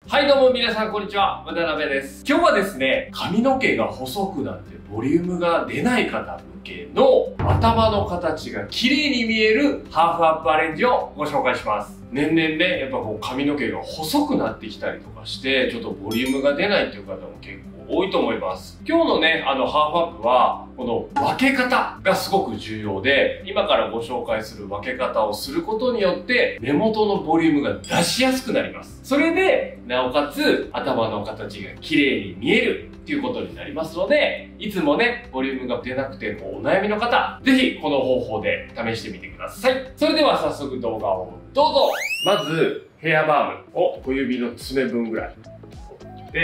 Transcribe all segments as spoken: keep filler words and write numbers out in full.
はいどうも皆さんこんにちは、渡辺です。今日はですね、髪の毛が細くなってボリュームが出ない方向けの頭の形が綺麗に見えるハーフアップアレンジをご紹介します。年々ね、やっぱこう髪の毛が細くなってきたりとかして、ちょっとボリュームが出ないっていう方も結構多いと思います。今日のね、あのハーフアップは、この分け方がすごく重要で、今からご紹介する分け方をすることによって、目元のボリュームが出しやすくなります。それで、なおかつ頭の形が綺麗に見えるっていうことになりますので、いつもね、ボリュームが出なくてお悩みの方、ぜひこの方法で試してみてください。それでは早速動画をどうぞ。まず、ヘアバームを小指の爪分ぐらい取って、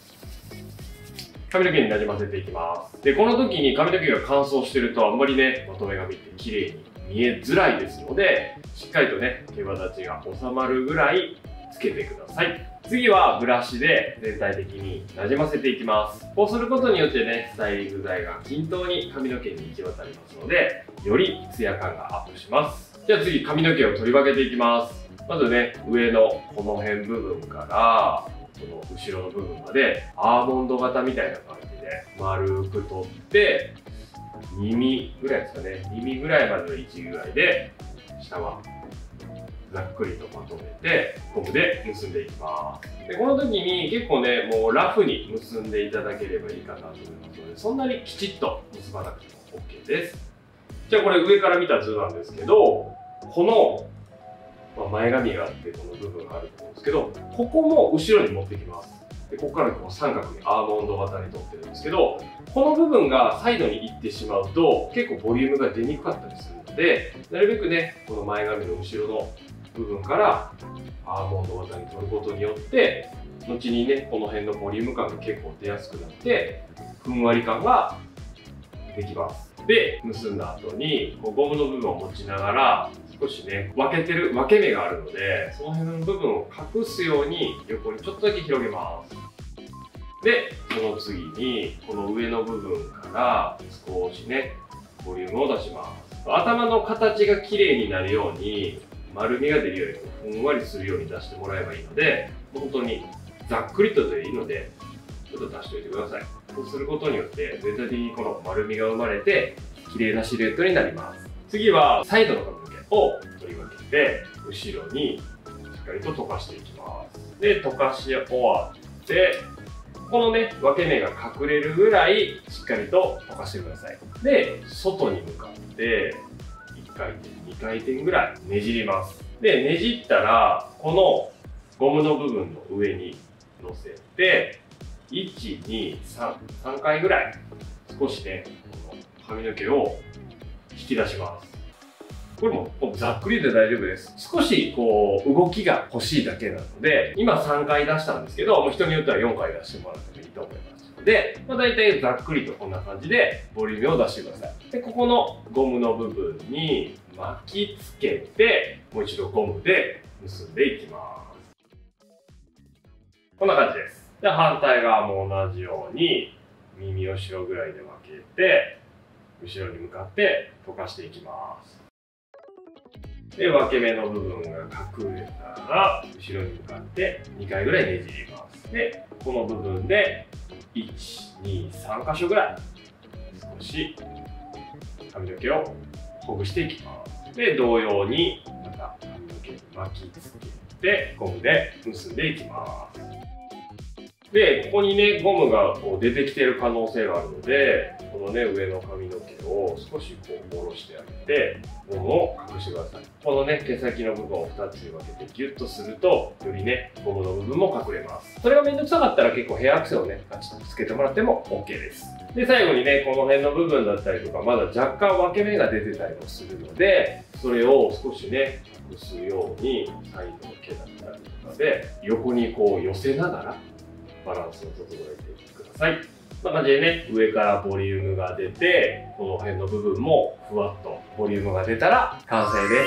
髪の毛になじませていきます。で、この時に髪の毛が乾燥してるとあんまりね、まとめ髪って綺麗に見えづらいですので、しっかりとね、毛羽立ちが収まるぐらいつけてください。次はブラシで全体的になじませていきます。こうすることによってね、スタイリング剤が均等に髪の毛に行き渡りますので、よりツヤ感がアップします。じゃあ次、髪の毛を取り分けていきます。まずね、上のこの辺部分から、この後ろの部分までアーモンド型みたいな感じで丸く取ってにミリぐらいですかね、にミリぐらいまでの位置ぐらいで下はざっくりとまとめてゴムで結んでいきます。でこの時に結構ね、もうラフに結んでいただければいいかなと思いますので、そんなにきちっと結ばなくても OK です。じゃあこれ上から見た図なんですけど、この前髪があってこの部分があると思うんですけど、ここも後ろに持ってきます。でここからこう三角にアーモンド型に取ってるんですけど、この部分がサイドに行ってしまうと結構ボリュームが出にくかったりするので、なるべくね、この前髪の後ろの部分からアーモンド型に取ることによって後にね、この辺のボリューム感が結構出やすくなってふんわり感ができます。で結んだ後にこうゴムの部分を持ちながら少しね、分けてる分け目があるので、その辺の部分を隠すように横にちょっとだけ広げます。でその次にこの上の部分から少しね、ボリュームを出します。頭の形が綺麗になるように、丸みが出るようにふんわりするように出してもらえばいいので、本当にざっくりとでいいのでちょっと出しておいてください。そうすることによって全体的にこの丸みが生まれて綺麗なシルエットになります。次はサイドの髪の毛を取り分けて後ろにしっかりと溶かしていきます。で溶かし終わってこのね、分け目が隠れるぐらいしっかりと溶かしてください。で外に向かっていっかいてんにかいてんぐらいねじります。でねじったらこのゴムの部分の上に乗せていちにさん さんかいぐらい少しね、この髪の毛を引き出します。これもざっくりで大丈夫です。少しこう動きが欲しいだけなので、今さんかい出したんですけど、もう人によってはよんかい出してもらってもいいと思いますので、まあ、大体ざっくりとこんな感じでボリュームを出してください。でここのゴムの部分に巻きつけてもう一度ゴムで結んでいきます。こんな感じです。で反対側も同じように耳後ろぐらいで分けて後ろに向かって溶かしていきます。で分け目の部分が隠れたら後ろに向かってにかいぐらいねじります。でこの部分でいちにさん箇所ぐらい少し髪の毛をほぐしていきます。で同様にまた髪の毛に巻きつけてゴムで結んでいきます。でここにね、ゴムがこう出てきてる可能性があるので、このね、上の髪の毛を少しこう下ろしてあげてゴムを隠してください。このね、毛先の部分をふたつに分けてギュッとするとよりね、ゴムの部分も隠れます。それがめんどくさかったら結構ヘアアクセをね、ガチッとつけてもらっても OK です。で最後にね、この辺の部分だったりとかまだ若干分け目が出てたりもするので、それを少しね、隠すようにサイドの毛だったりとかで横にこう寄せながらバランスを整えていってください。こんな感じでね、上からボリュームが出て、この辺の部分もふわっとボリュームが出たら完成です。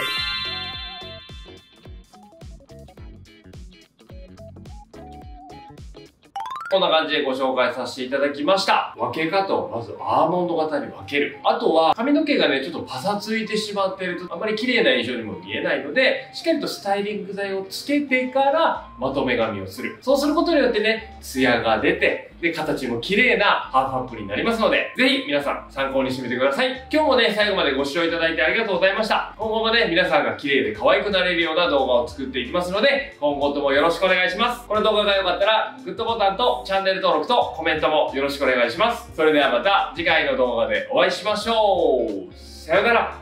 こんな感じでご紹介させていただきました。分け方をまずアーモンド型に分ける。あとは髪の毛がね、ちょっとパサついてしまっているとあんまり綺麗な印象にも見えないので、しっかりとスタイリング剤をつけてからまとめ髪をする。そうすることによってね、ツヤが出て、で、形も綺麗なハーフアップになりますので、ぜひ皆さん参考にしてみてください。今日もね、最後までご視聴いただいてありがとうございました。今後もね、皆さんが綺麗で可愛くなれるような動画を作っていきますので、今後ともよろしくお願いします。この動画が良かったら、グッドボタンとチャンネル登録とコメントもよろしくお願いします。それではまた次回の動画でお会いしましょう。さよなら。